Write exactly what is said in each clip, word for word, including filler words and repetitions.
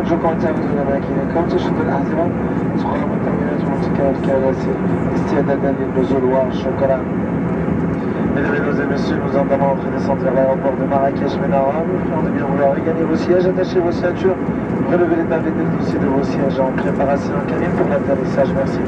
شكرا متابعينا تشد الأحزمة شكرا متابعينا المنطقة الكراسي استعدادا للنزول وشكرا. Mesdames et messieurs, nous entendons redescendre vers l'aéroport de Marrakech Ménara. Nous de bien vouloir regagner vos sièges, attachez vos ceintures, relevez les pavés des dossiers de vos sièges en préparation en cabine pour l'atterrissage. Merci.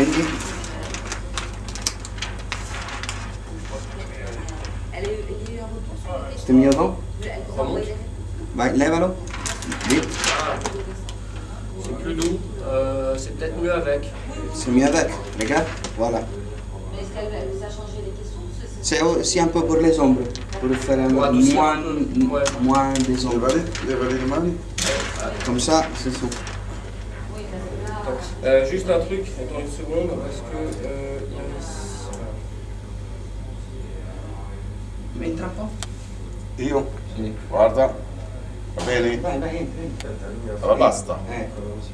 Prendi. C'était mieux avant? Vai, lève-le. Vite. C'est plus doux, euh, c'est peut-être mieux avec. C'est mieux avec, regarde, voilà. Mais est-ce qu'elle a changé les questions? C'est aussi un peu pour les ombres, pour faire un Pour moins, un peu, ouais. moins des Les ombres. valets, les valets de mani. Comme ça, c'est ça. Euh, juste un truc, attends une seconde, parce que euh, Iris... Entra un po'. Io? Sì. Guarda. Va bene? Vai, vai, entra, entra. Allora basta. Eccolo così.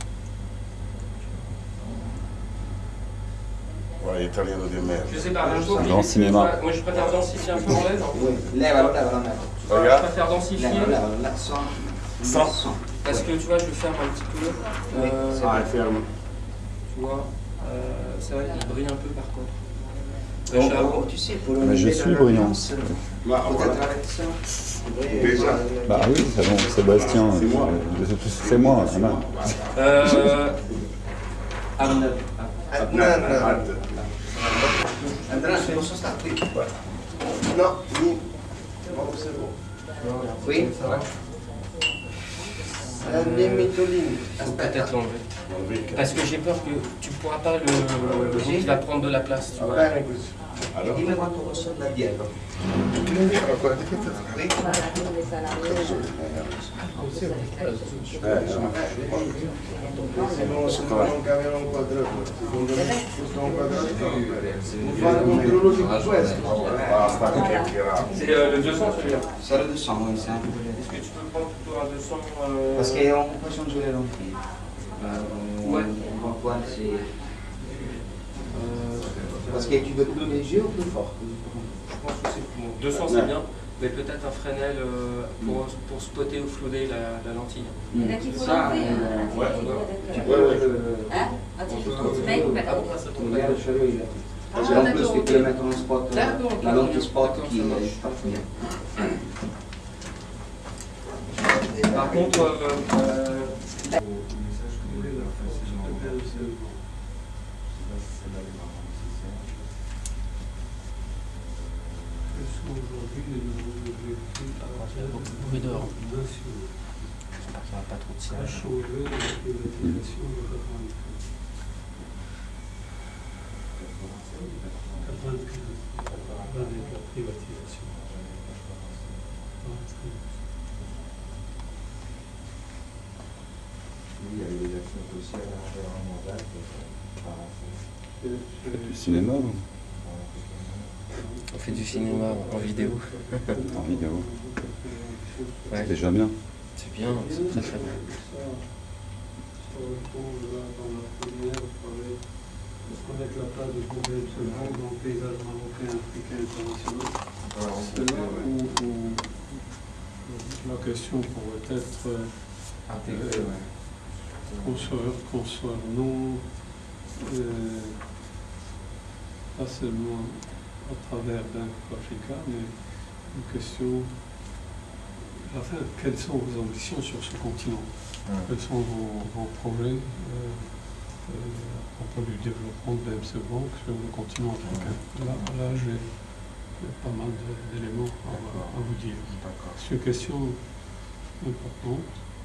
Guarda, italiano di merda. Je sais pas, moi je trouve Grand qu'il- cinéma. Moi je préfère densifier un peu en lèvres. Oui, levalo, levalo, levalo. Je Regarde. préfère densifier, Levalo, levalo, là, son. Son. Son. parce que tu vois, je le ferme un petit peu. Oui, Euh, c'est Ah, è fermo. tu vois, euh, c'est vrai qu'il brille un peu par contre. Oh, Très cher. oh, tu sais, pour Mais je enlever suis la brillant. nuance, Ma peut-être voilà. avec ça. Déjà. Bah oui, c'est bon, Sébastien. C'est moi. je- C'est moi, Anna. Euh, Abner. Adnan, Adnan. Andrea, se posso stare qui? No, ni. No, c'est bon. Qui? faut peut-être l'enlever. Parce que j'ai peur que tu pourras pas le. le Sì. il va prendre de la place, tu Va vois. bene così. Allora. Dimmi quanto posso da dietro. Guarda, che te- Qui? Eh, no. Scusa. Non cambiano un quadrato, secondo me questo è un quadrato, non fare un controllo di questo. Basta chiacchierare. C'est euh, le deux cents celui-là. C'est le deux cents, oui, c'est un peu Est-ce que tu peux prendre plutôt un deux cents euh... Parce qu'on peut changer les lentilles. Euh, Ouais. On va voir si... euh, Parce que tu veux plus léger ou plus fort? Je pense que c'est bon, deux cents c'est bien, mais peut-être un Fresnel euh, pour, pour spotter ou flouder la, la lentille. Il y en a qui faut Ça, l'enlever. euh, ouais. tu Hein? peux le... Ah, tu te mets, mais Regarde celui-là. Ah, En plus, d'accord, tu ok. peux mettre un spot, euh, D'accord, ok. la lentille spot D'accord, qui ça est marche. parfait. Par contre, euh, euh, bruit dehors. J'espère qu'il n'y aura pas trop de tirage. Du cinéma ou On fait du cinéma en vidéo. en vidéo? Ouais. C'est déjà bien. C'est bien, c'est très très bien. Connaître la place de Bourget de Sevrage dans le paysage marocain, africain, international. C'est là où, où la question pourrait être euh, Intégré, qu'on soit, qu'on soit non, euh, pas seulement à travers Bank of Africa, mais une question, enfin, quelles sont vos ambitions sur ce continent? Quels sont vos, vos projets euh, euh, à propos du développement de l'A M C Bank sur le continent africain? Là, là j'ai j'ai pas mal de- d'éléments à, à vous dire. C'est une question importante.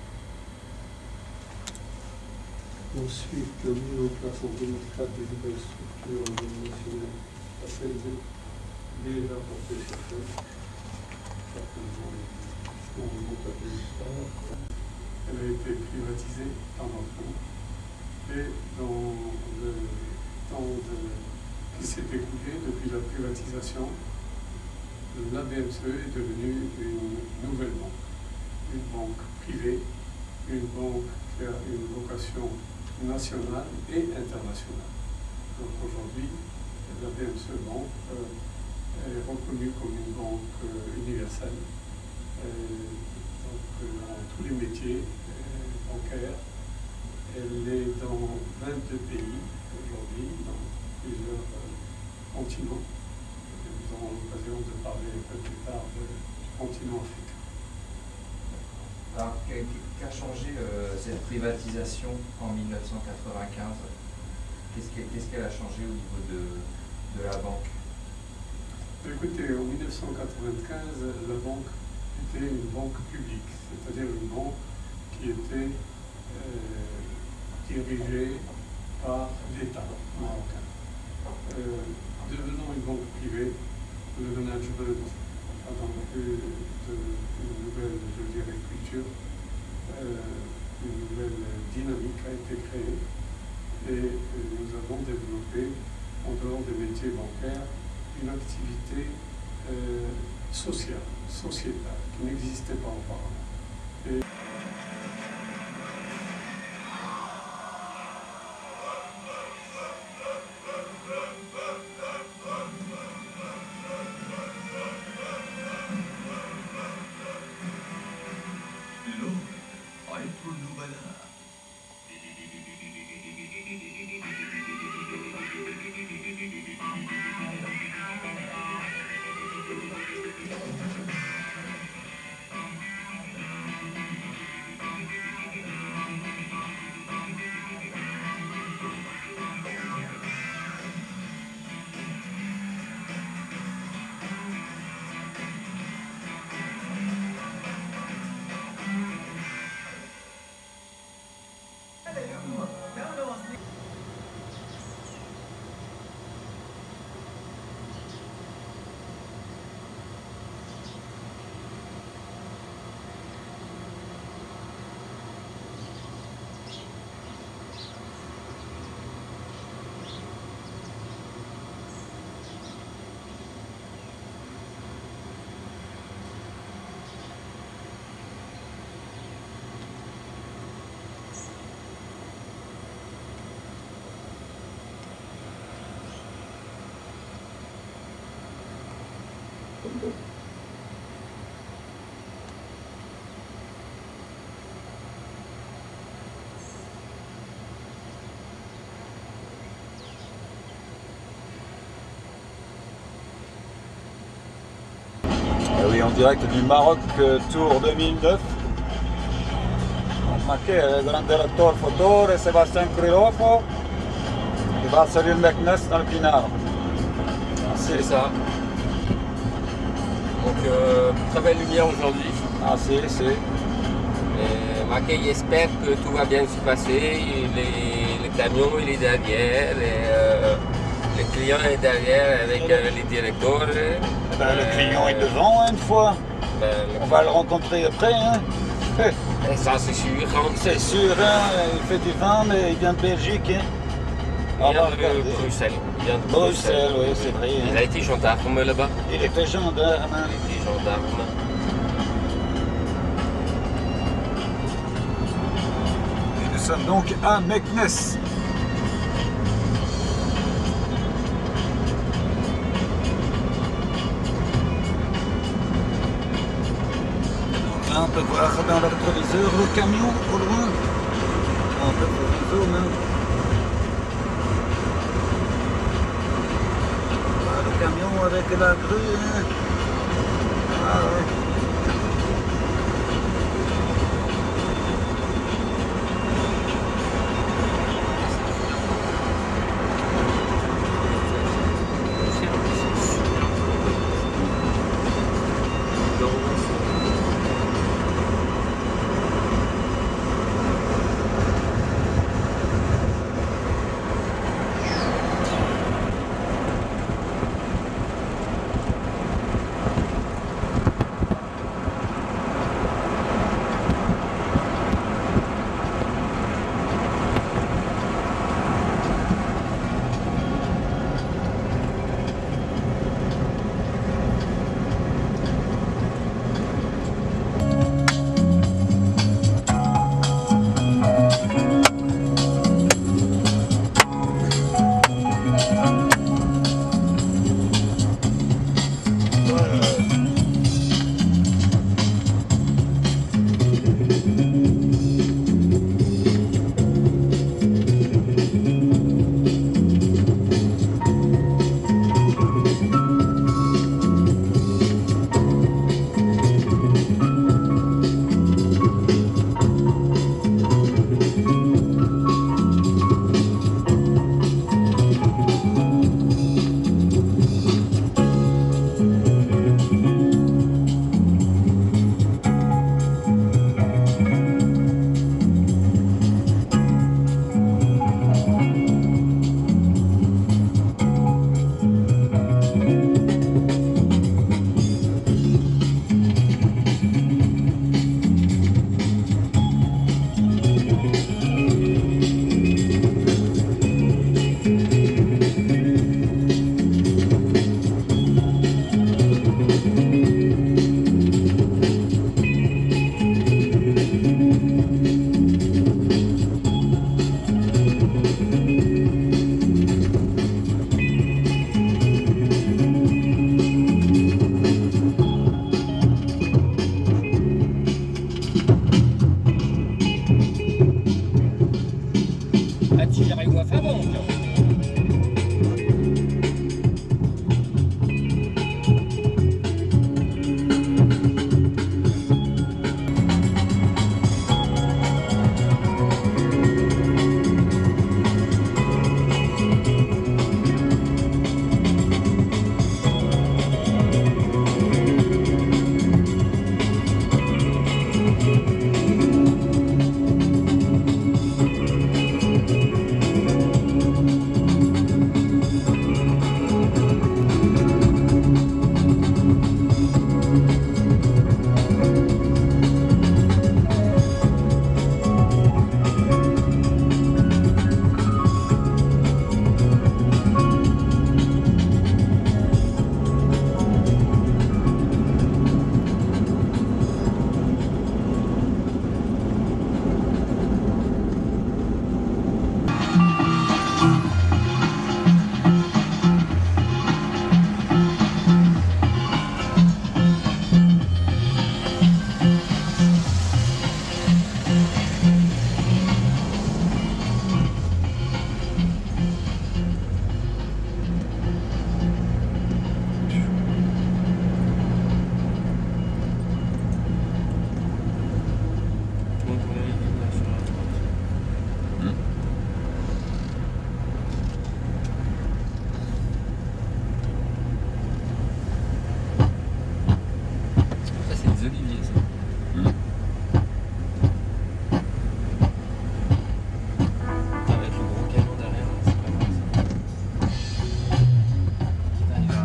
Ensuite, la mise en place en deux mille quatre des nouvelles structures organisationnelles, ça fait déjà porté ses fruits. Certainement, on remonte à deux mille trois. Elle a été privatisée par notre groupe. Et dans le temps de- qui s'est écoulé depuis la privatisation, la B M C E est devenue une nouvelle banque, une banque privée, une banque qui a une vocation nationale et internationale. Donc aujourd'hui, la B M C E Banque euh, est reconnue comme une banque euh, universelle, euh, donc, euh, dans tous les métiers euh, bancaires. Elle est dans vingt-deux pays aujourd'hui, dans plusieurs euh, continents. Et nous aurons l'occasion de parler un peu plus tard de- du continent africain. Alors, qu'a qu'a changé euh, cette privatisation en mille neuf cent quatre-vingt-quinze? Qu'est-ce qu'elle a changé au niveau de, de la banque? Écoutez, en mille neuf cent quatre-vingt-quinze, la banque était une banque publique, c'est-à-dire une banque qui était euh, dirigée par l'État marocain. Euh, devenant une banque privée, le management a donc eu une nouvelle, je dirais, culture, euh, une nouvelle dynamique a été créée et nous avons développé, en dehors des métiers bancaires, une activité euh, sociale, sociétale, qui n'existait pas auparavant. Et Ah oui, en direct du Maroc Tour deux mille neuf. Marqué le grand directeur photo, Sébastien Krylov, qui va saluer le Meknès dans le Pinard. C'est ça. Donc, euh, très belle lumière aujourd'hui. Ah, si, si. Et Maquet, il espère que tout va bien se passer. Les, le camion, il est derrière. Et, euh, le client est derrière avec euh, les directeurs. Eh ben, le client est devant hein, une fois. Ben, On va le rencontrer après. Hein. Et ça, c'est sûr. Hein. C'est sûr, hein, il fait du vin, mais il vient de Belgique. Hein. Il vient de Bruxelles. Il vient de Bruxelles, Bruxelles, oui, c'est vrai. Il Hein. a été gendarme là-bas. Il était gendarme. Hein. Il était gendarme. Et nous sommes donc à Meknès. Là, on peut voir dans le rétroviseur le camion au loin. On peut faire une zone. Hein. Voilà, le camion avec la grue. Hein. Ah, ouais. Olivier, ça. Mmh. Avec le gros camion derrière, c'est pas mal ça. Putain, il va.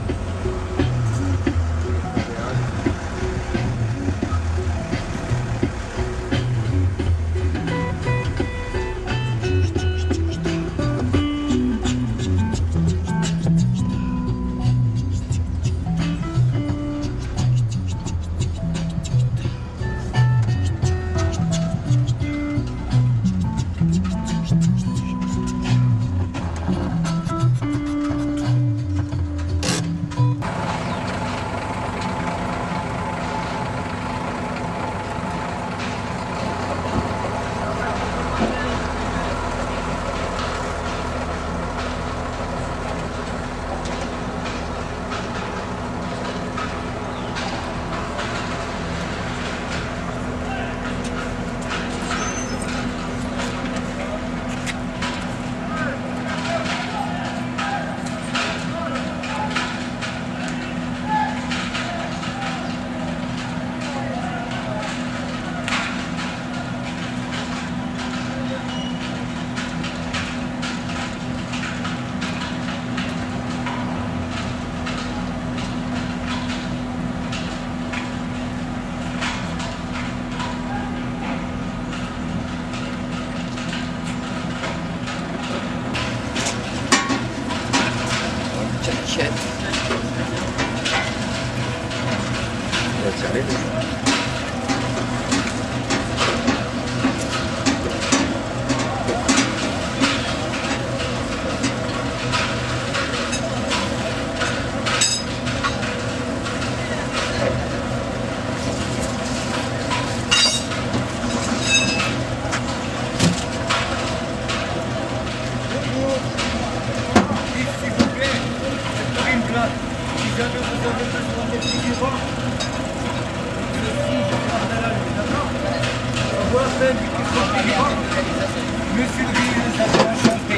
Monsieur le réalisateur, enchanté.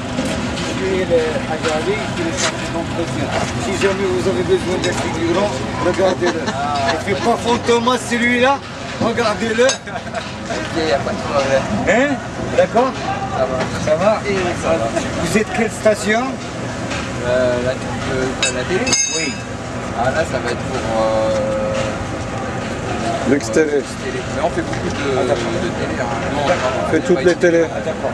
Je suis le Hajari, qui est le champion d'entretien. Si jamais vous avez besoin d'un figurant, regardez-le. Il ne fait pas fantôme celui-là, regardez-le. Ok, il n'y a pas de problème. Hein? D'accord? Ça va. Ça va? Et ça va. Vous êtes quelle station? Euh, la, euh, la télé? Oui. Ah là, ça va être pour... Euh... Lux T V. Mais on fait beaucoup de, ah, de télé. Hein. Non, on fait toutes les télés. Ah, d'accord.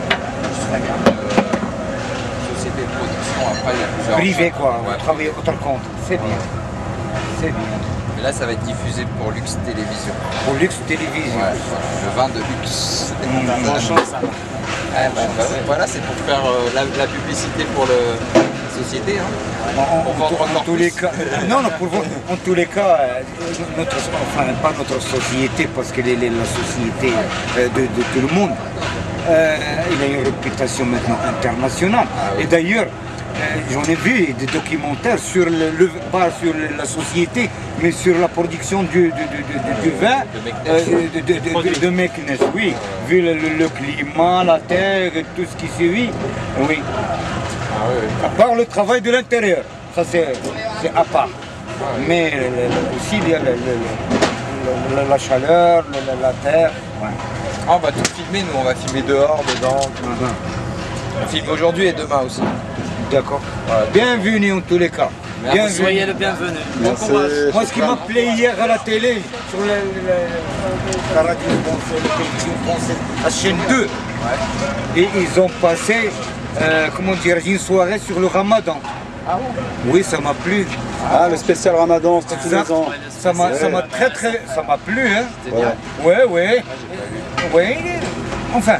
Euh, société de production, après il y a plusieurs... Privé quoi, ouais. On travaille autant compte. C'est bien. C'est bien. Mais là, ça va être diffusé pour Lux Télévision. Pour Lux Télévision. Ouais, le vin de luxe. Mmh, franchement, ça va. Ah, bah, bah, voilà, c'est pour faire euh, la, la publicité pour le, la société. Hein. En, en, en, en tous les cas, non, non, pour, en tous les cas, notre, enfin pas notre société, parce qu'elle est la société de, de tout le monde. Euh, il a une réputation maintenant internationale. Ah, oui. Et d'ailleurs, euh, j'en ai vu des documentaires sur le, le, pas sur la société, mais sur la production du, du, du, du, du vin de, de, de, de, de Meknès, oui, vu le, le, le climat, la terre et tout ce qui suit, oui. Ah, oui. À part le travail de l'intérieur, ça c'est à part. Ah, oui. Mais le, le, aussi il y a le, le, le, la chaleur, le, la terre. Ouais. Ah, on va tout filmer, nous on va filmer dehors, dedans. Uh-huh. On filme aujourd'hui et demain aussi. D'accord. Voilà. Bienvenue en tous les cas. Bienvenue. Soyez le bienvenu. Bon courage. Moi, ce qui m'a plu hier à la télé, sur la, la, la radio française, la chaîne deux, ouais. Et ils ont passé, euh, comment dire, une soirée sur le Ramadan. Ah bon? Oui, ça m'a plu. Ah, le spécial Ramadan, c'est tous les ans. Ça m'a très très, ça m'a plu, hein. Ouais, ouais. Ouais. Enfin,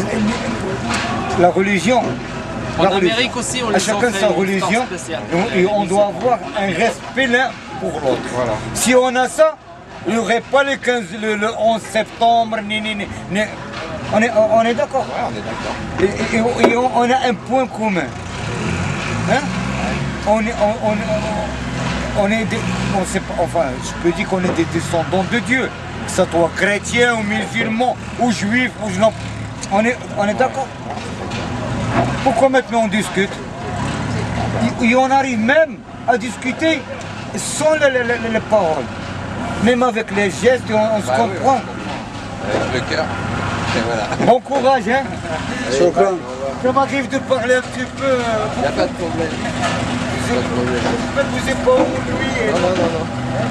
la religion. En la Amérique religion. Aussi, on les à chacun sa religion, et on doit avoir un respect l'un pour l'autre. Voilà. Si on a ça, il n'y aurait pas le, quinze, le, le onze septembre, ni, ni, ni, ni. On est, on est d'accord. Ouais, on est d'accord. Et, et, et on, on a un point commun. Hein? On est, on, on, on est des, on sait pas, enfin, je peux dire qu'on est des descendants de Dieu, que ce soit chrétien ou musulman ou juif ou non. On est, on est d'accord. Pourquoi maintenant on discute? Et on arrive même à discuter sans les, les, les, les paroles. Même avec les gestes, on, on se Bah oui, comprend. Avec le cœur. Et voilà. Bon courage, hein. Shukran. Ça m'arrive de parler un petit peu. euh, Il n'y a pas de problème. Je Pas de problème. ne vous ai pas oublié. Non, non, non, non.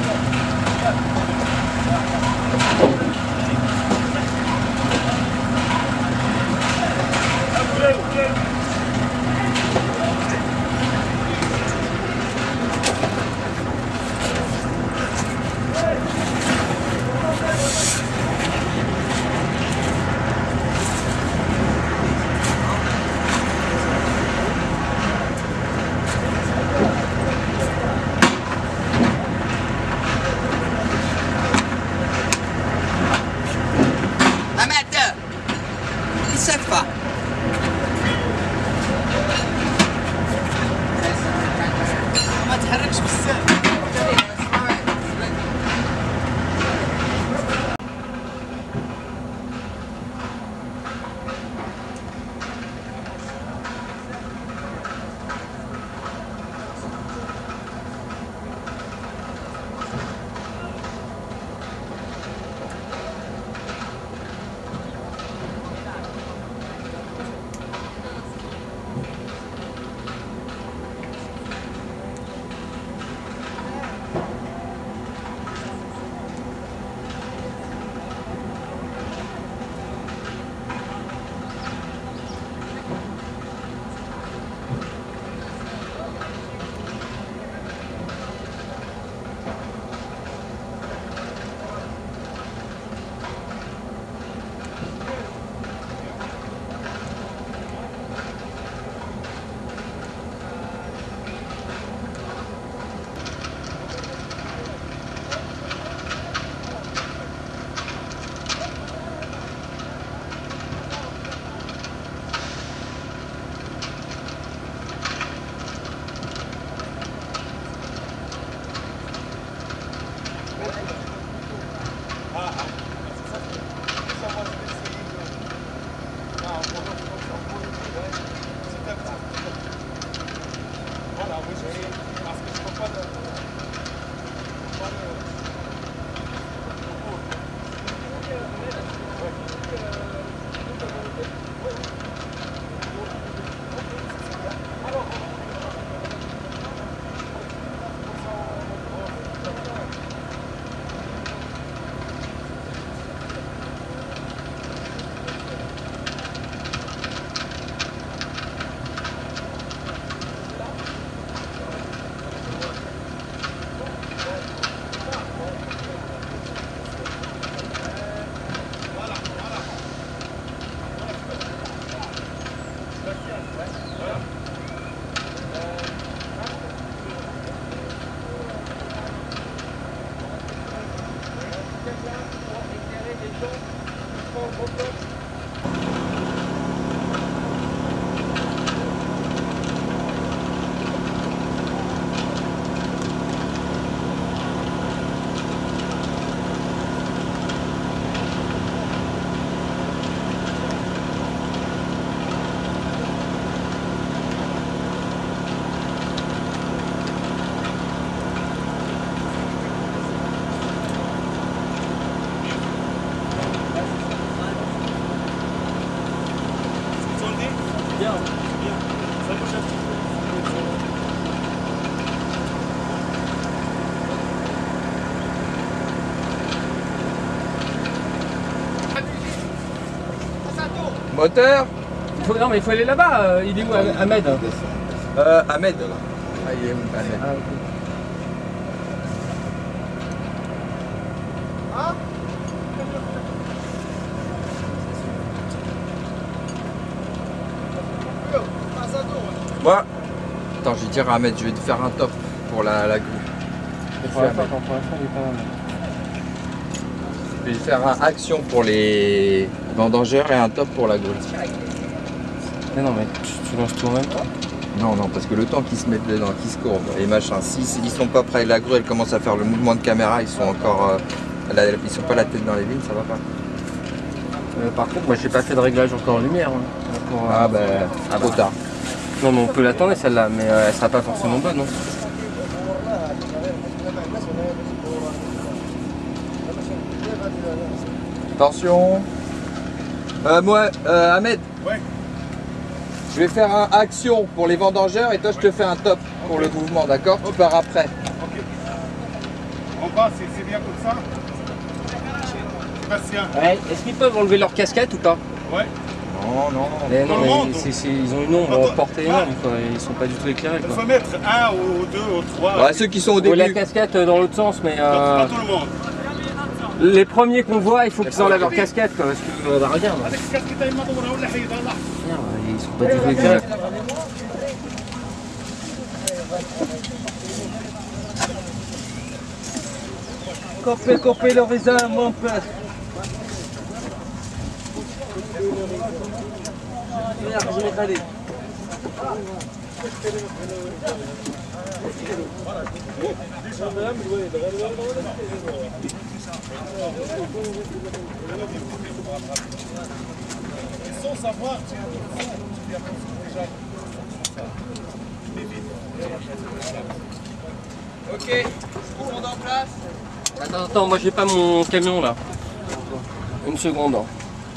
Moteur. Faut- non mais il faut aller là-bas, euh, il est où Ahmed? Euh, Ahmed. Ah, il est où Ahmed? Ah, ok. Moi, attends, je vais dire à Ahmed, je vais te faire un top pour la, la grue. Mais pour l'instant, pour l'instant, il est pas mal. Je vais faire un action pour les vendangeurs et un top pour la grue. Mais non, mais tu, tu lances tout en même temps. Non, non, parce que le temps qu'ils se mettent dedans, qu'ils se courbent, les machins, s'ils si, sont pas près de la grue, elle commence à faire le mouvement de caméra, ils sont encore. Euh, la, ils sont pas la tête dans les vignes, ça va pas. Euh, par contre, moi j'ai pas fait de réglage encore en lumière. Hein, pour, euh, Ah, bah, ah trop bah. tard. Non, mais on peut l'attendre celle-là, mais euh, elle sera pas forcément bonne, non? Attention. Euh, moi, euh, Ahmed. Ouais. Je vais faire un action pour les vendangeurs et toi je te fais un top pour le mouvement, d'accord? Tu pars après. Ok. En bas, c'est bien comme ça. Sébastien. Ouais. Est-ce qu'ils peuvent enlever leur casquette ou pas? Ouais. Non, non. Mais non, mais Monde. c'est- c'est- ils ont une ombre portée énorme, quoi. Ils sont pas du tout éclairés, Il quoi. faut mettre un ou deux ou trois. Ouais, ceux qui sont au Ou début. la casquette dans l'autre sens, mais euh, Pas tout le monde. les premiers qu'on voit, il faut qu'ils enlèvent leur casquette, quoi. Parce que euh, bah, regarde, هذيك الكاسكيت هاي مدورة ولا حيد الله. merde, ils sont pas du tout éclairés. Coupez, coupez le raisin, mon père. Sans savoir. Ok, tout le monde en place. Attends, attends, moi j'ai pas mon camion là. Une seconde. hein.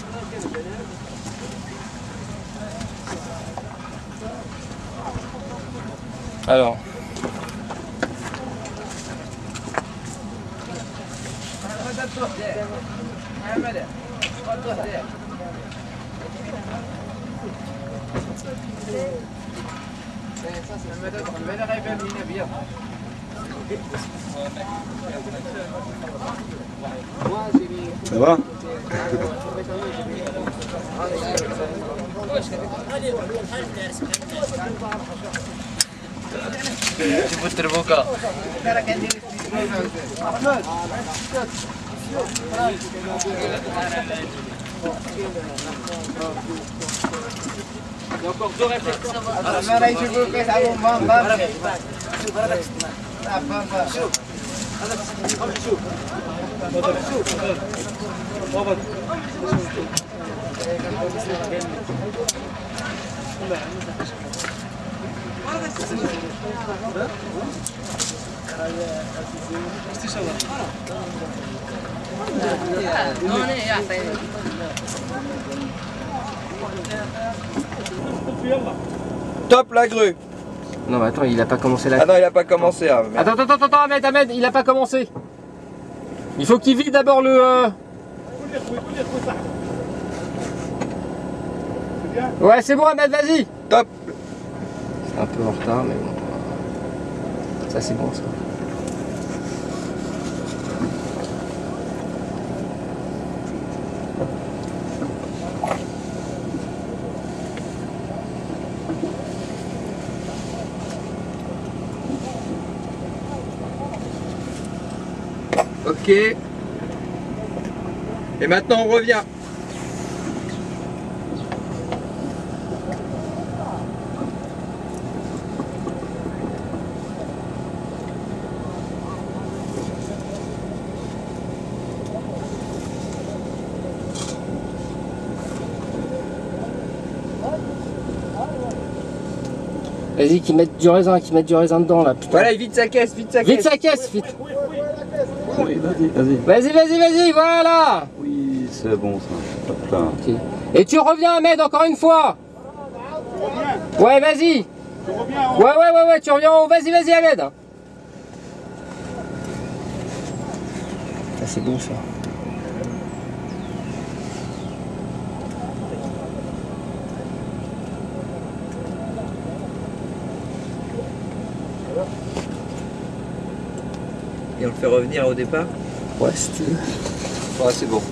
Alors. Ça va? شوفوا التربوكة. Il y a encore deux réflexions. Top la grue. Non mais attends, il a pas commencé la... Ah non, il a pas commencé. Ah, merde. Attends, attends, attends, attends, Ahmed, Ahmed, il a pas commencé. Il faut qu'il vide d'abord le... euh, Ouais, c'est bon, Ahmed, vas-y. Top. C'est un peu en retard, mais bon. Ça, c'est bon, ça. Ok. Et maintenant on revient. Vas-y, qu'ils mettent du raisin, qu'ils mettent du raisin dedans, là, putain. Voilà, il vide sa caisse, vide sa Vite caisse. sa caisse, vite. Oui, vas-y, vas-y. Vas-y, vas-y, vas-y, voilà. Oui, c'est bon ça. Pas plein. Ok. Et tu reviens, Ahmed, encore une fois. Ouais, vas-y. Ouais, ouais, ouais, ouais, tu reviens en haut. Vas-y, vas-y, Ahmed. Ça, c'est bon, ça. Et on le fait revenir au départ. Ouais, c'était... Ouais, c'est bon.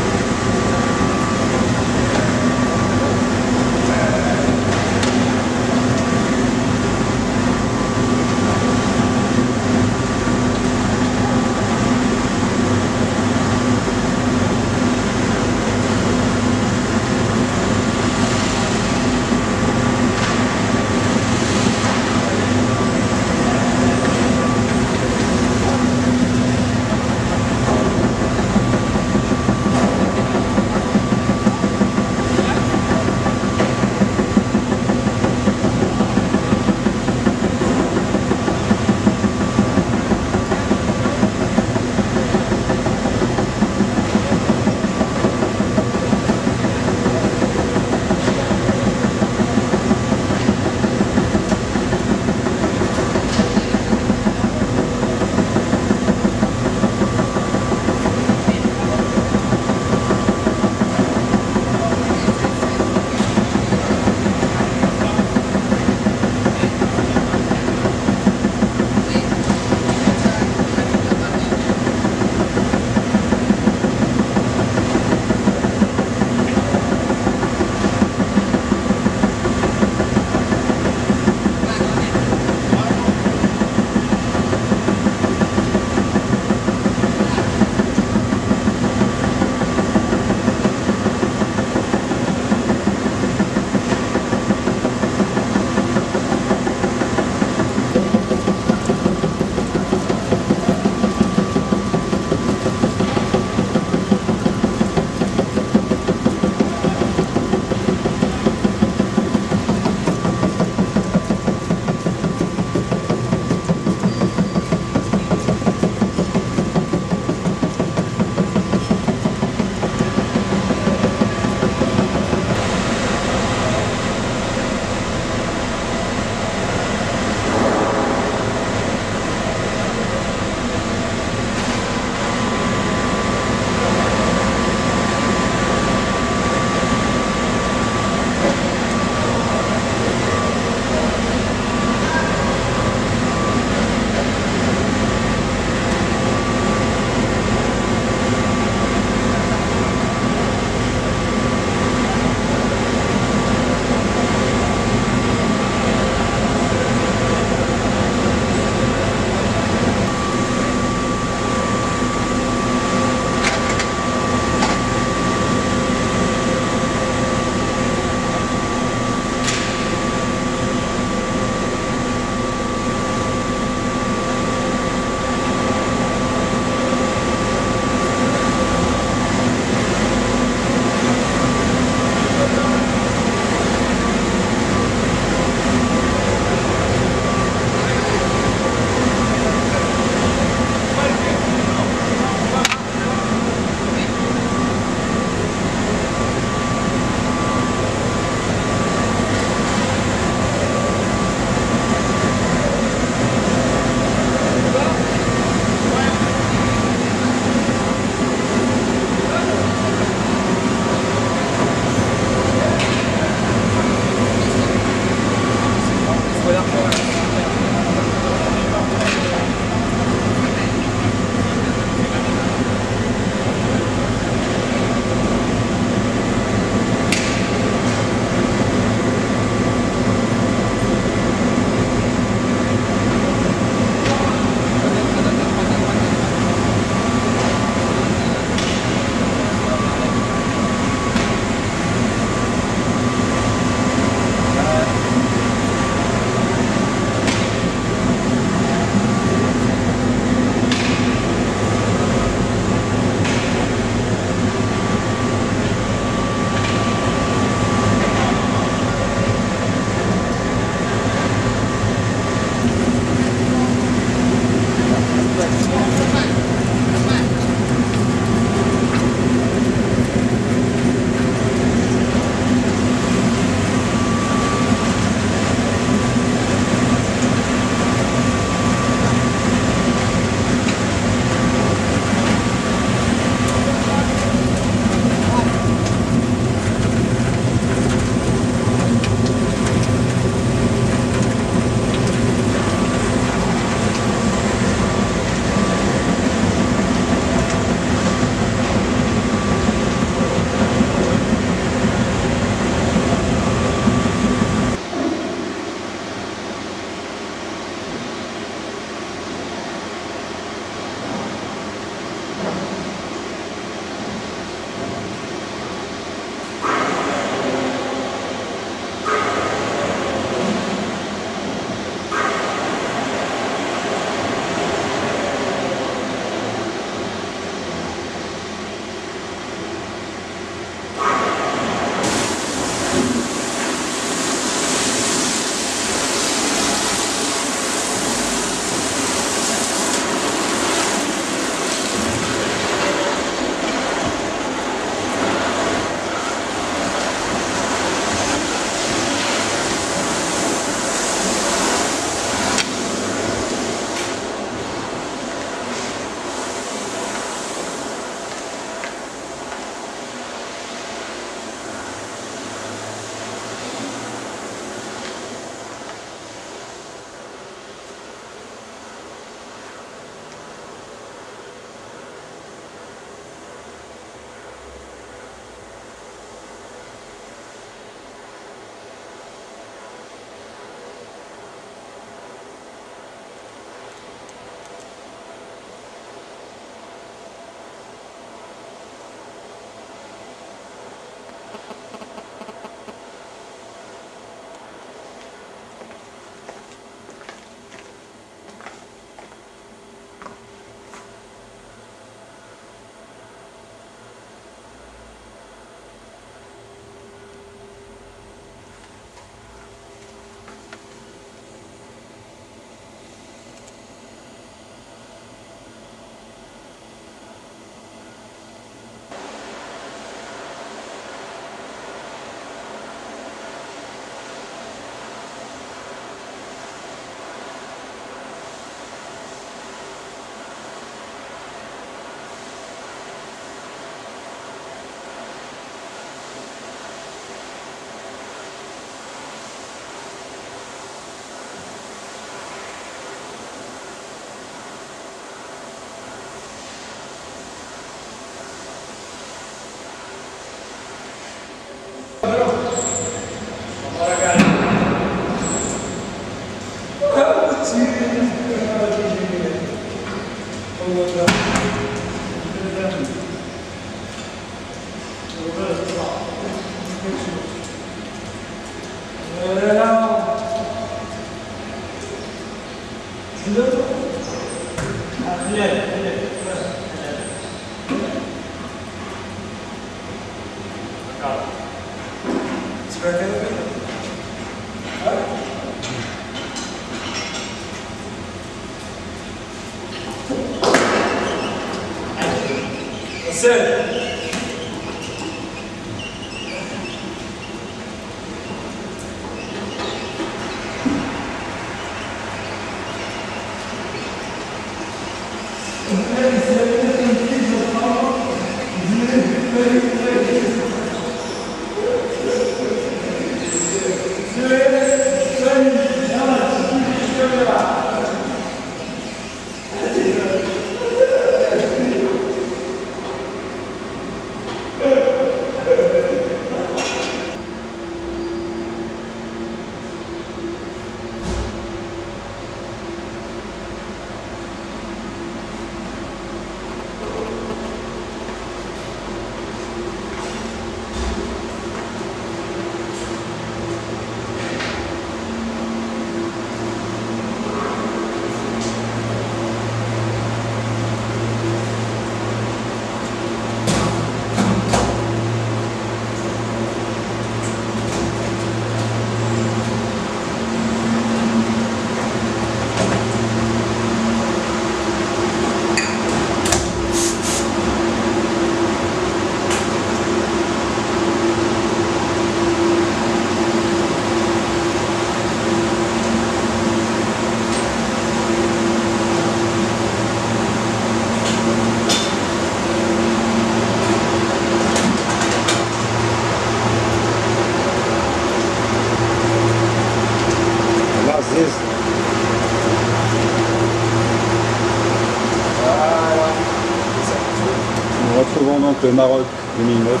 Nous retrouvons donc le Maroc deux mille neuf,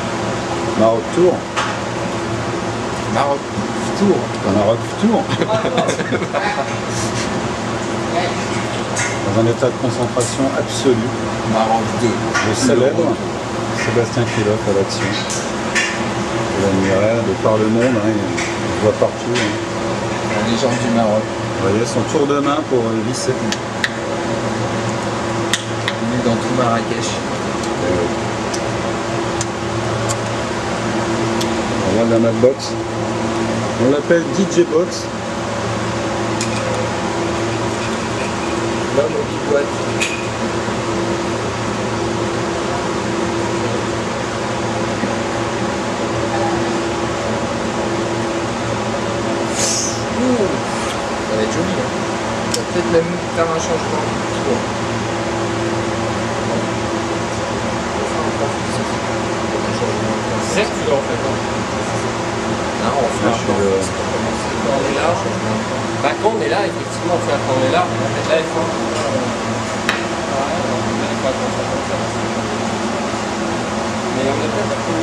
Maroc Tour. Maroc Tour. Maroc Tour. Dans un état de concentration absolue. Maroc deux. Le célèbre Sébastien Krylov à l'action. Vous l'admirez de par le monde, hein, on le voit partout. Hein. La légende du Maroc. Vous voyez son tour de main pour visser. Venu dans tout Marrakech. On regarde la Madbox. On l'appelle D J Box. L'homme aux big-boîtes. Ça va être joli. Hein. On va peut-être même faire un changement. Tour. C'est ça que tu veux en fait. Non, on fait un changement. Quand on est là, bah, quand on est là, effectivement, on fait quand on est là, on va mettre la F un. Mais on a peut-être un peu.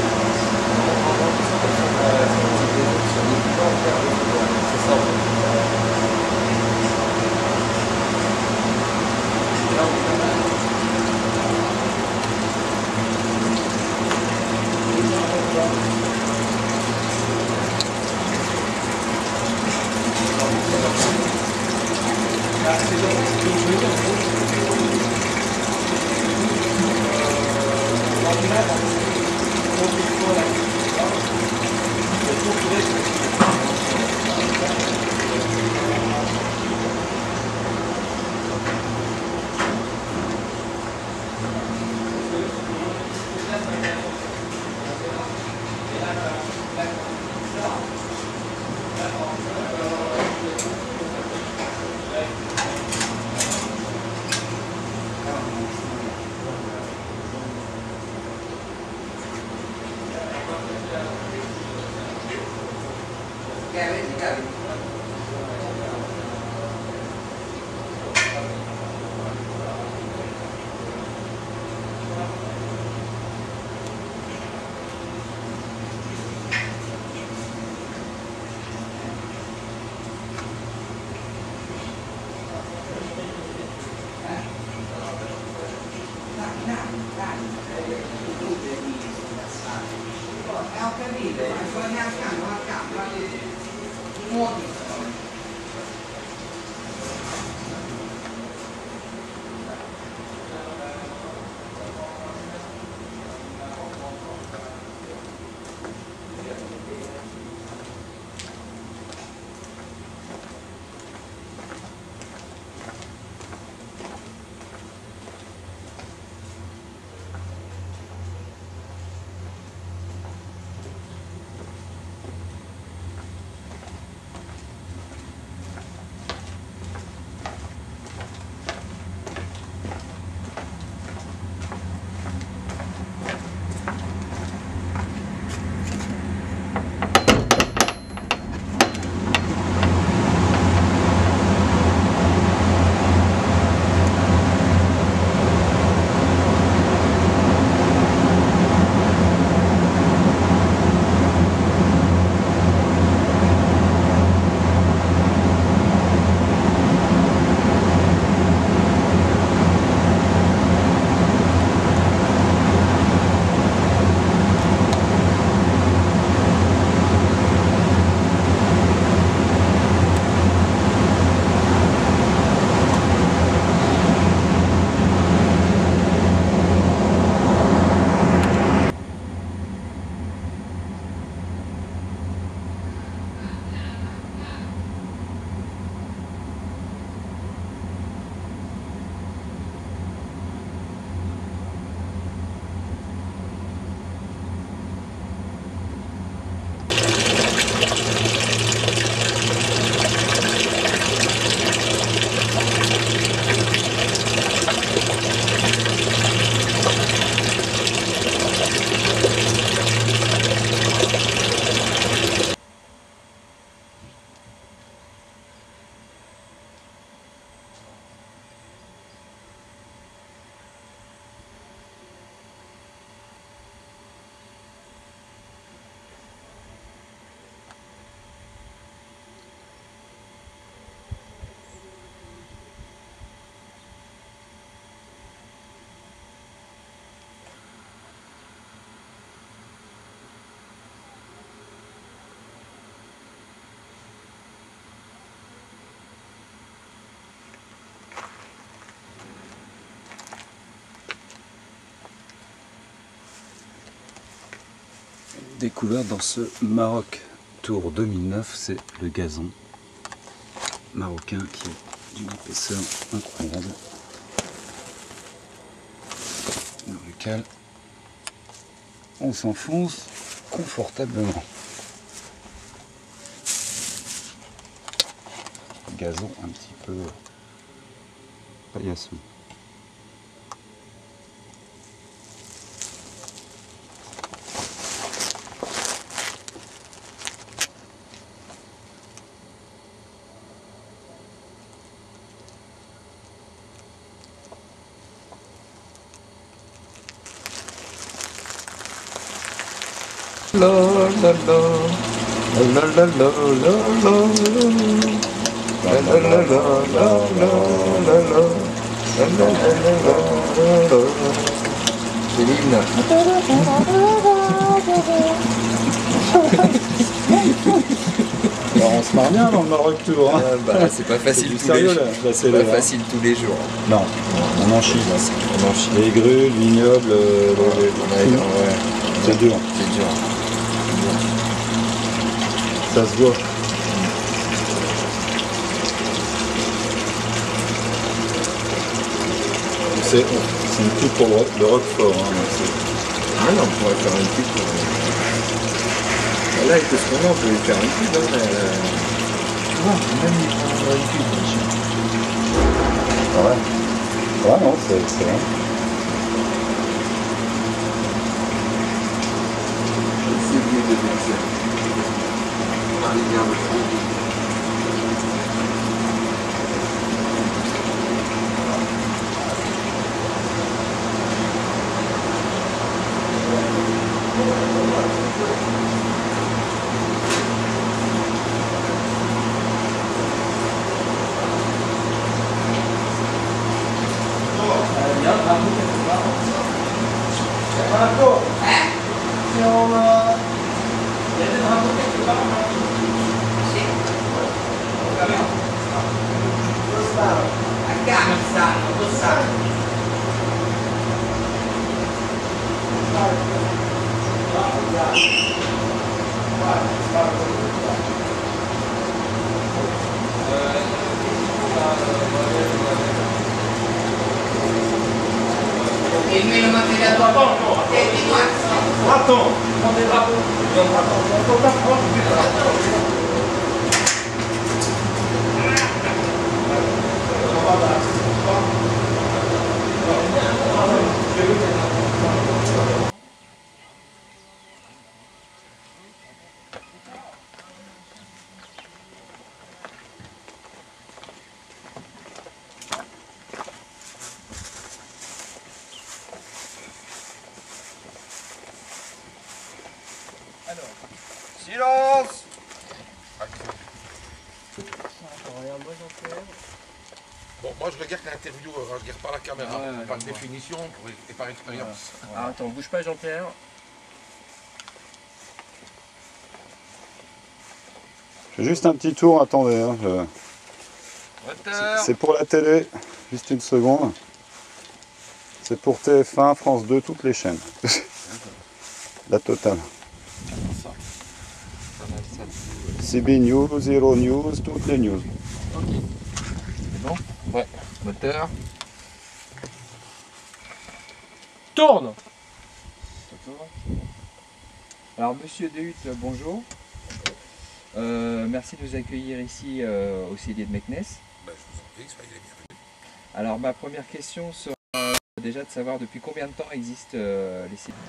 C'est ça en fait. Là, on est pas mal. Thank you. Découvert dans ce Maroc Tour deux mille neuf, c'est le gazon marocain qui est d'une épaisseur incroyable, dans lequel on s'enfonce confortablement. Gazon un petit peu paillasson. La la la la la la la la c'est l'hymne. Alors on se marre bien dans le Maroc Tour. Hein. Ah, bah, c'est pas facile tous les jours. C'est pas facile tous les jours. Non, on en chie. On en chie. Les grues, le vignoble, euh, ouais, les... ouais, ouais. C'est dur. C'est dur. Ça se voit. C'est une pub pour le, le Roquefort. Hein, ah non, on pourrait faire une pub pour... Là, avec ce qu'on a, on peut lui faire une pub. Hein, mais, euh... ouais, même il prend une pub. Ah ouais. Ouais, non, c'est excellent. C'est mieux de dire. Allez, bien, le Silence. Bon, moi je regarde l'interview, je regarde pas la caméra, Ouais, ouais, par ouais. définition pour- et par expérience. Ouais. Ah, attends, bouge pas Jean-Pierre. Je fais juste un petit tour, attendez. Hein, je... C'est pour la télé, juste une seconde. C'est pour T F un, France deux, toutes les chaînes. La totale. C B News, Zero News, toutes les news. Ok. C'est bon? Ouais. Moteur. Tourne. Alors monsieur Dehutte, bonjour. Euh, merci de nous accueillir ici euh, au cellier de Meknès. Ben, je vous en prie, soyez les bienvenus. Alors ma première question sera euh, déjà de savoir depuis combien de temps existent euh, les celliers.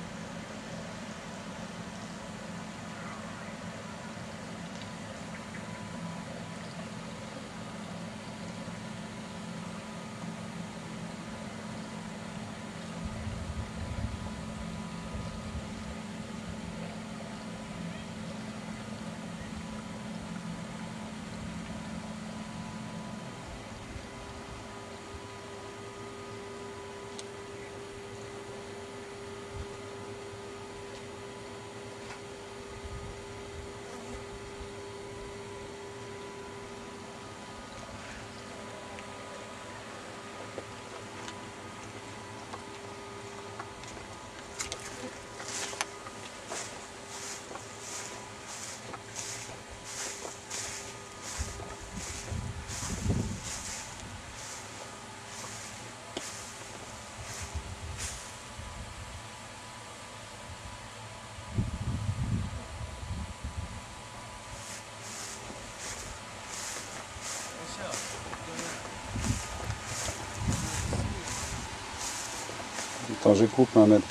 Attends, je coupe un mètre.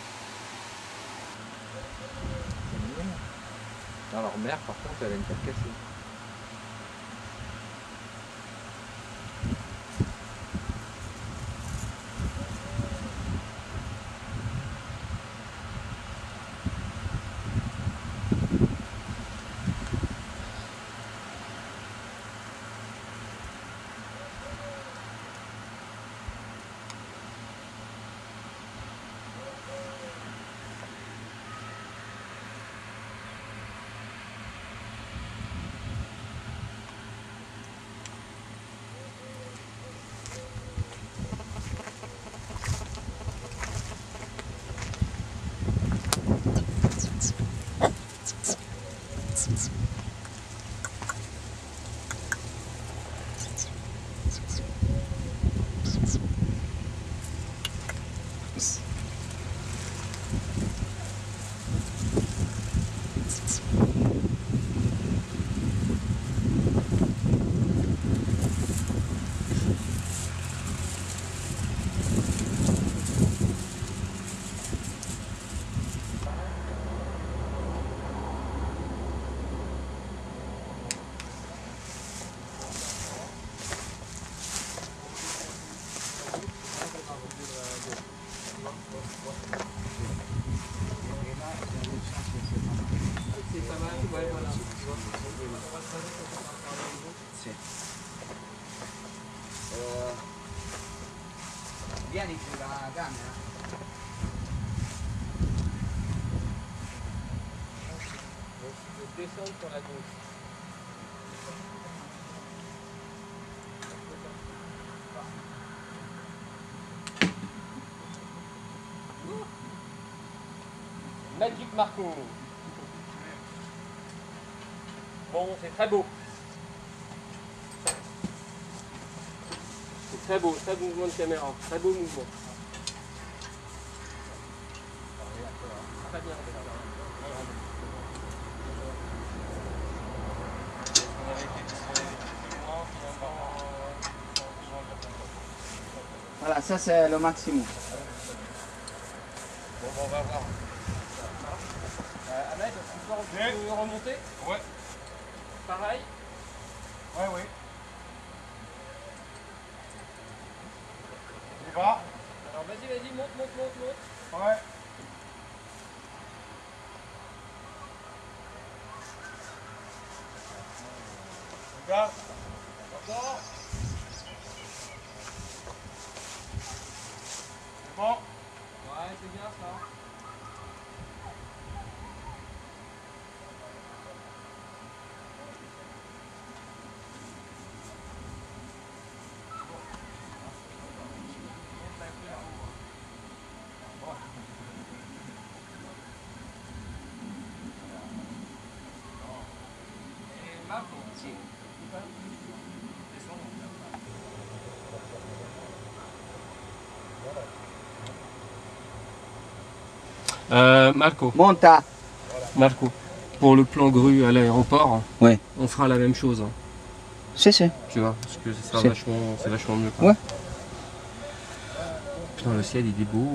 Alors mère par contre elle a une tête cassée. Vieni sulla camera. Je descends sur la gauche. Magic Marco. Bon, c'est très beau. C'est très beau, très beau mouvement de caméra, très beau mouvement. Très bien. Voilà, ça c'est le maximum. Bon, bon, on va voir. Euh, Ahmed, tu peux remonter? Ouais. Pareil? Ouais, ouais. On y va? Alors vas-y, vas-y, monte, monte, monte, monte. Ouais. Regarde. Encore. C'est bon? Ouais, c'est bien ça. Euh, Marco. Monta. Marco. Pour le plan grue à l'aéroport, ouais. On fera la même chose. Hein. Si, si. Tu vois, parce que c'est vachement, c'est vachement mieux. Quoi. Ouais. Putain, le ciel il est beau.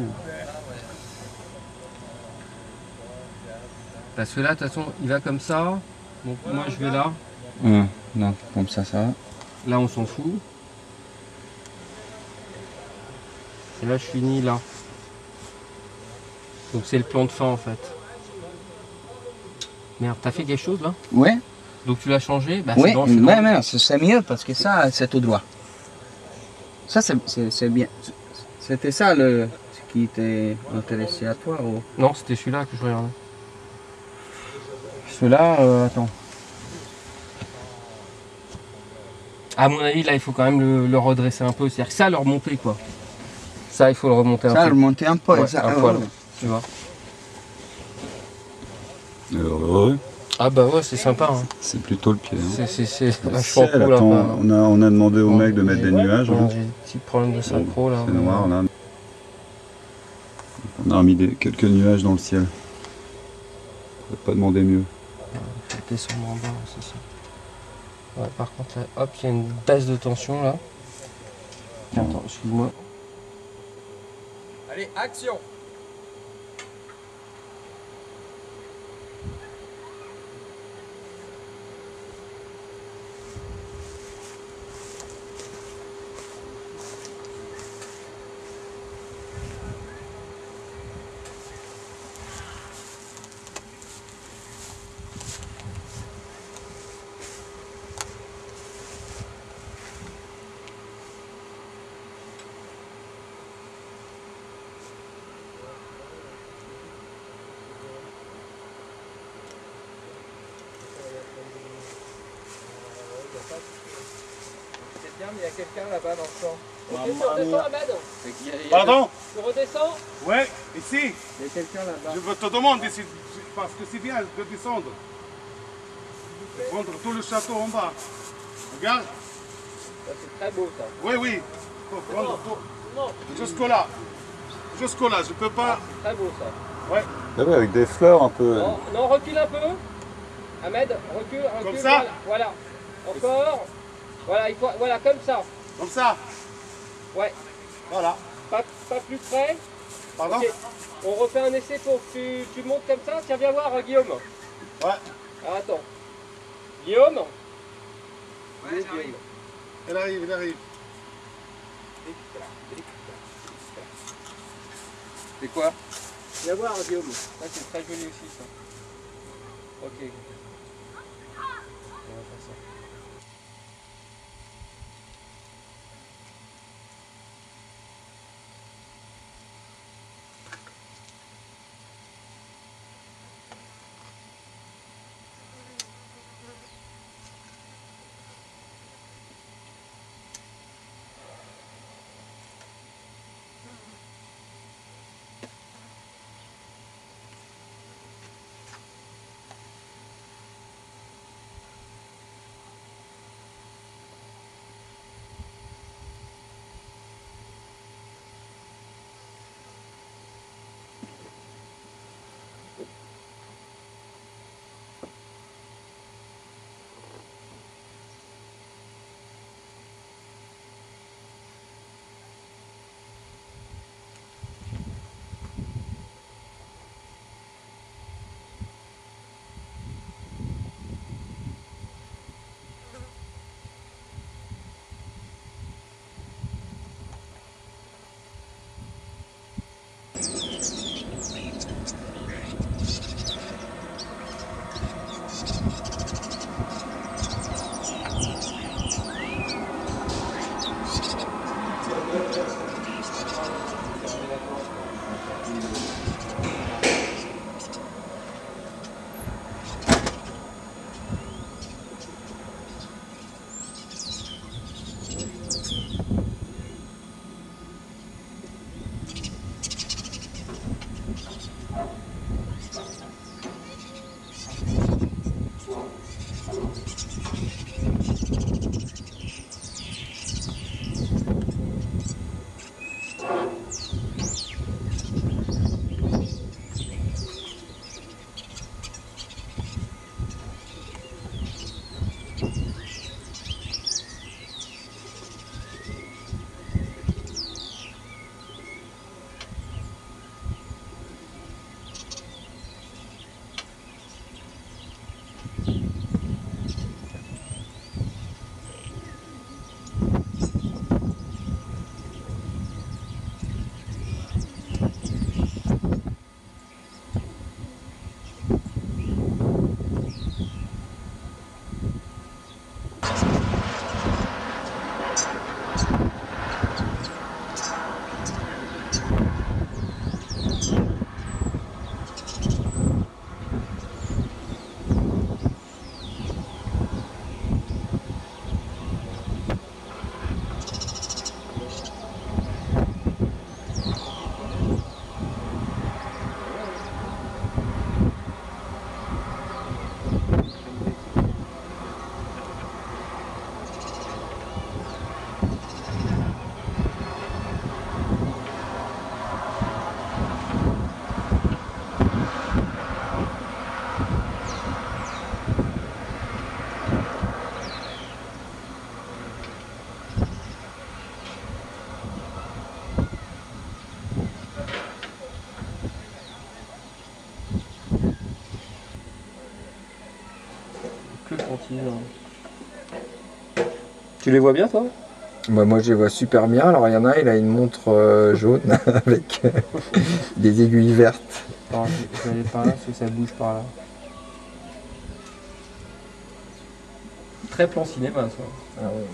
Parce que là, de toute façon, il va comme ça. Donc moi je vais là. Hum, non, comme ça, ça va. Là, on s'en fout. Et là, je finis là. Donc c'est le plan de fin en fait. Merde, t'as fait quelque chose là? Ouais. Donc tu l'as changé? Bah, oui, bon, mais, mais c'est mieux parce que ça, c'est tout droit. Ça, c'est bien. C'était ça le, ce qui t'est intéressé à toi ou... Non, c'était celui-là que je regardais. Celui-là, euh, attends. À mon avis, là, il faut quand même le, le redresser un peu. C'est-à-dire que ça, le remonter quoi. Ça, il faut le remonter un ça, peu. Ça, le remonter un peu. Ouais, ça, un euh, poil, ouais. tu vois. Heureux. Ah bah ouais, c'est sympa. Hein. C'est plutôt le pied. Hein. C'est vachement cool. Attends, là, on, a, on a demandé au mec de mettre des nuages. Ouais, Hein. j'ai des petits problèmes de synchro là. C'est noir là. On a remis des, quelques nuages dans le ciel. On n'a pas demandé mieux. Il faut descendre en bas, c'est ça. Ouais, par contre, là, hop, il y a une baisse de tension là. Attends, excuse-moi. Allez, action! C'est bien, mais il y a quelqu'un là-bas dans le champ. Ok, tu redescends, Ahmed? Pardon? Tu redescends? Ouais, ici. Il y a quelqu'un là-bas. Je te demande ici, parce que c'est bien de descendre. De prendre tout le château en bas. Regarde. C'est très beau ça. Oui, oui. Faut prendre tout. Jusqu'au là. Jusqu'au là, je peux pas. Très beau ça. Ouais. Ah ouais, avec des fleurs un peu. Non, non, recule un peu. Ahmed, recule, recule. Comme ça? Voilà. voilà. Encore. Voilà, il faut, voilà, comme ça. Comme ça? Ouais. Voilà. Pas, pas plus près. Pardon? Okay. On refait un essai pour que tu, tu montes comme ça. Tiens, viens voir euh, Guillaume. Ouais. Alors, attends. Guillaume? Ouais, j'arrive. Il arrive, il arrive. C'est quoi? Viens voir Guillaume. Ça, c'est très joli aussi ça. Ok. On va faire ça. Que font-ils? Tu les vois bien, toi? Bah, moi je les vois super bien. Alors il y en a, il a une montre euh, jaune avec euh, des aiguilles vertes. Alors, je vais aller par là parce que ça bouge par là. Très plan cinéma, ça. Ah ouais.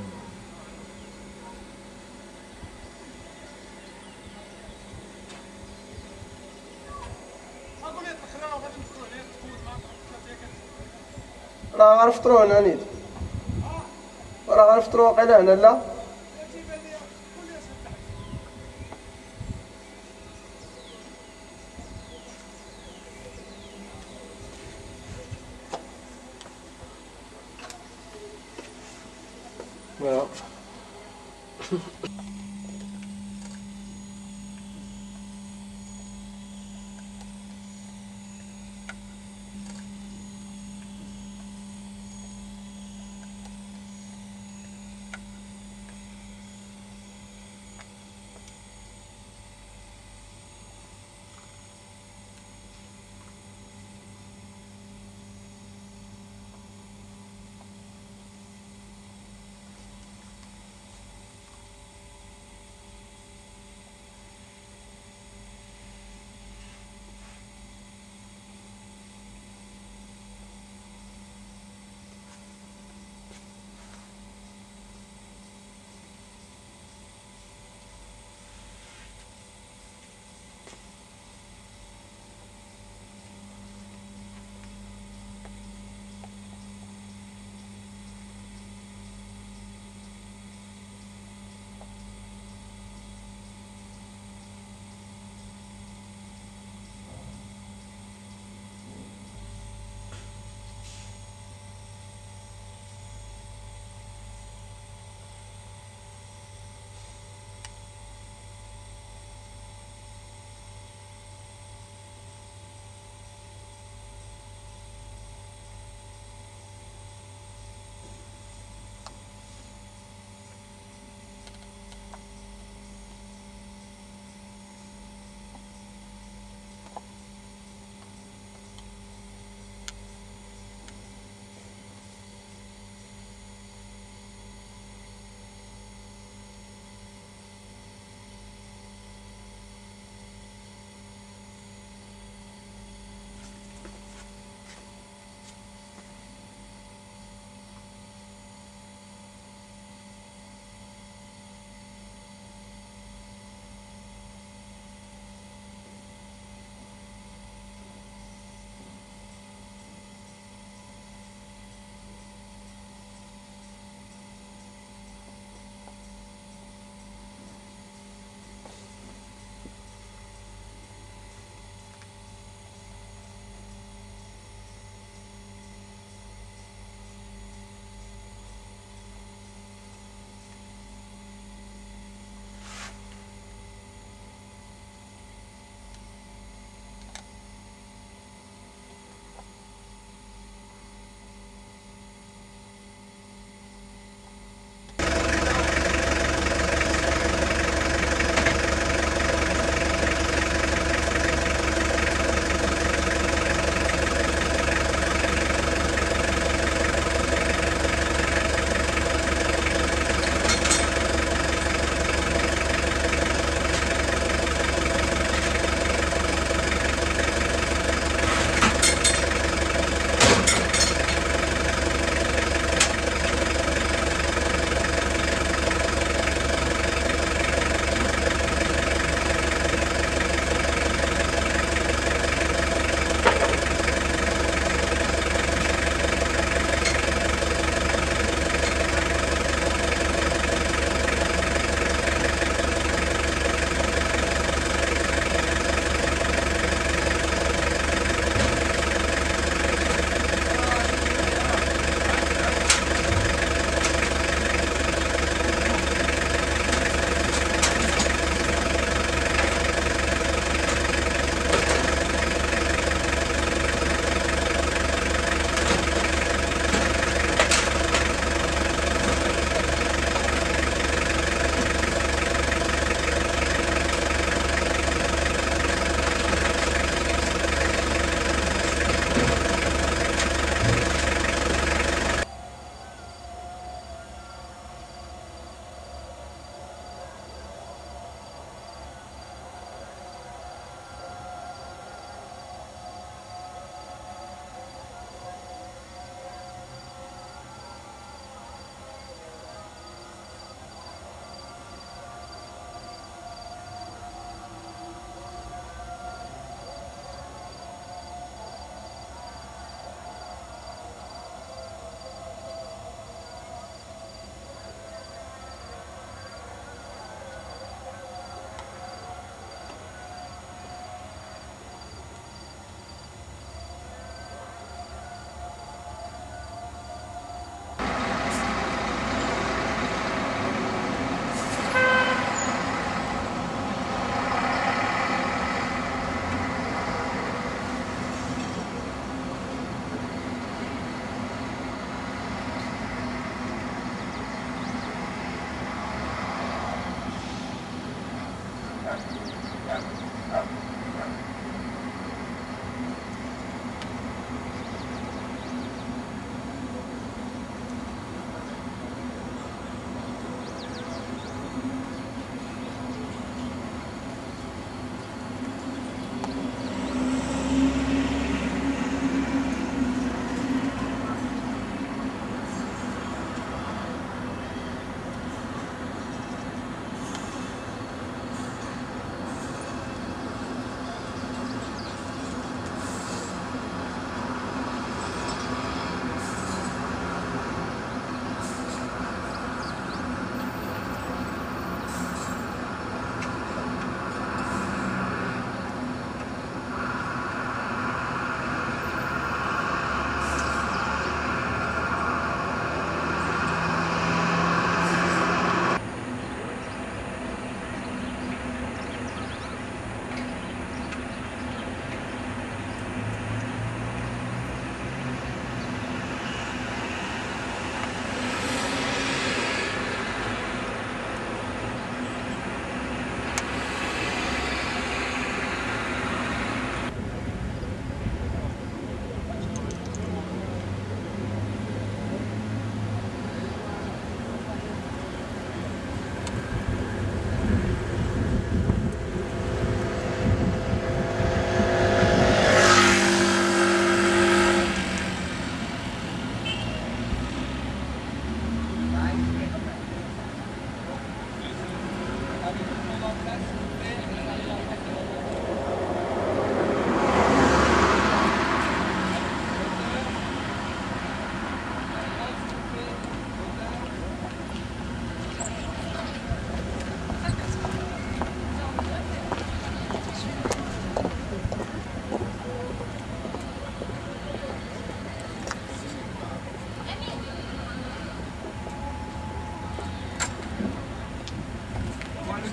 راه غنفطرو هنا نيت راه غنفطرو واقيلا هنا لا Voilà.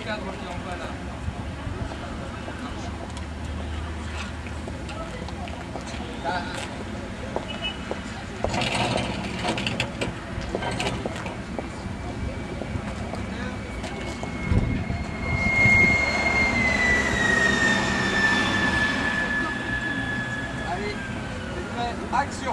cadre qui est en bas là. Ah. Allez, c'est prêt, action!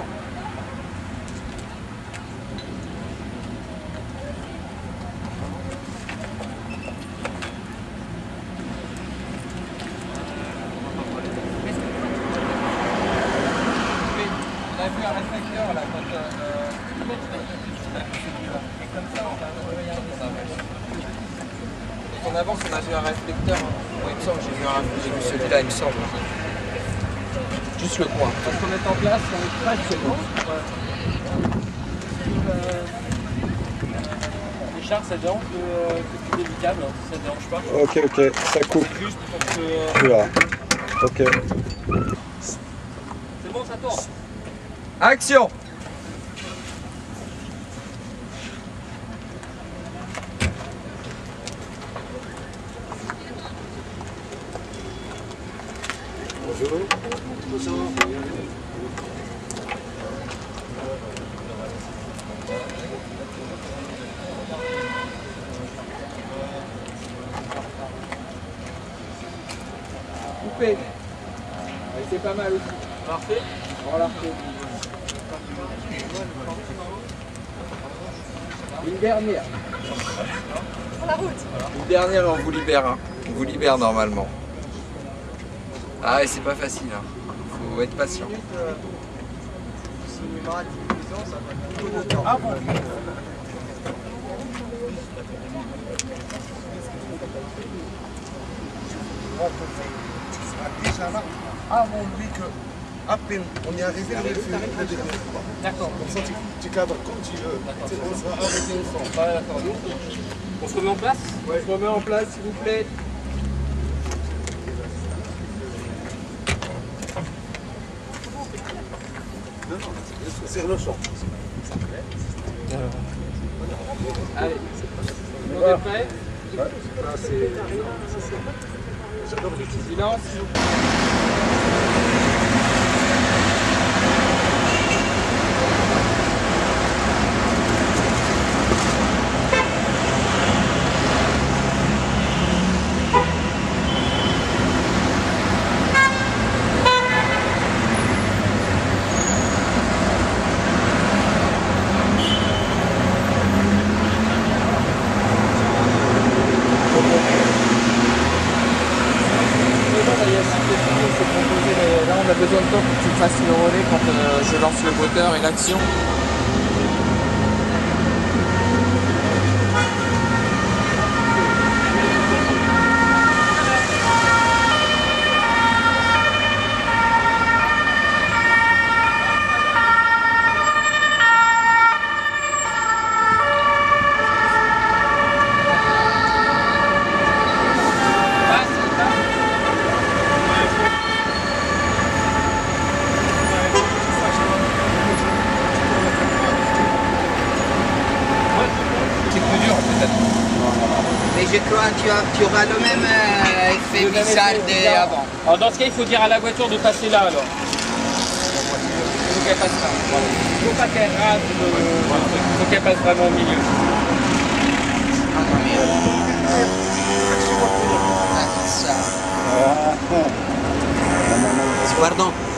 On a vu un réflecteur là quand euh, et comme ça on va regarder ça. Quand on avance on a vu un réflecteur. Moi il me semble j'ai vu, un... j'ai vu celui-là il me semble. Juste le coin. Quand on met en place on est pas c'est bon. Les chars ça dérange que, que tu mets du câble, hein, ça dérange pas. Ok, ok, ça coupe. C'est juste pour que. Là. Ok. C'est bon, ça tourne. Action! Bonjour. Bonjour. Coupé. Ouais, c'est pas mal aussi. On la refait? On la refait. Une dernière. Sur la route. Une dernière et on vous libère. Hein. On vous libère normalement. Ah ouais, c'est pas facile. Hein. Faut être patient. Ah bon. Avant lui que, à peine on est arrivé, on est fait la dernière fois. D'accord. Comme ça, tu, tu cadres comme tu veux. On sera arrêté ensemble. Ouais, d'accord. On se remet en place? Ouais, je remets en place s'il vous plaît. Non, non, c'est le champ. Allez. On est prêt? Ouais. J'adore les petits. Silence. Là on a besoin de temps pour que tu fasses le relais quand euh, je lance le moteur et l'action. Mais je crois que tu, as, tu auras le même euh, effet bizarre d'avant. Alors dans ce cas, il faut dire à la voiture de passer là alors. Il faut qu'elle passe là. Voilà. Il ne faut pas qu'elle rase le, le truc. Il faut qu'elle passe vraiment au milieu. Ah, ça. Pardon.